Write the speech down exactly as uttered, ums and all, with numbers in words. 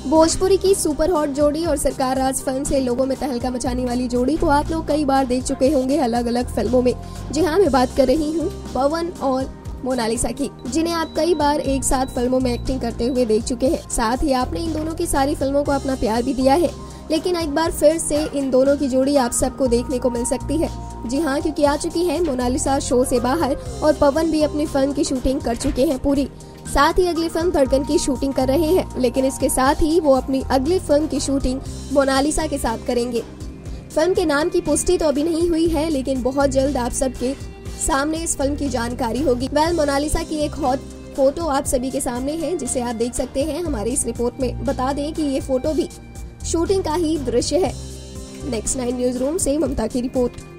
भोजपुरी की super hot जोड़ी और सरकार राज फिल्म से लोगों में तहलका मचाने वाली जोड़ी को आप लोग कई बार देख चुके होंगे अलग अलग फिल्मों में। जी हाँ, मैं बात कर रही हूँ पवन और मोनालिसा की, जिन्हें आप कई बार एक साथ फिल्मों में एक्टिंग करते हुए देख चुके हैं। साथ ही आपने इन दोनों की सारी फिल्मों को अपना प्यार भी दिया है, लेकिन एक बार फिर से इन दोनों की जोड़ी आप सबको देखने को मिल सकती है। जी हाँ, क्योंकि आ चुकी है मोनालिसा शो से बाहर और पवन भी अपनी फिल्म की शूटिंग कर चुके हैं पूरी। साथ ही अगली फिल्म धड़कन की शूटिंग कर रहे हैं, लेकिन इसके साथ ही वो अपनी अगली फिल्म की शूटिंग मोनालिसा के साथ करेंगे। फिल्म के नाम की पुष्टि तो अभी नहीं हुई है, लेकिन बहुत जल्द आप सबके सामने इस फिल्म की जानकारी होगी। वेल, मोनालिसा की एक हॉट फोटो आप सभी के सामने है, जिसे आप देख सकते हैं हमारी इस रिपोर्ट में। बता दें कि ये फोटो भी शूटिंग का ही दृश्य है। नेक्स्ट नाइन न्यूज रूम से ममता की रिपोर्ट।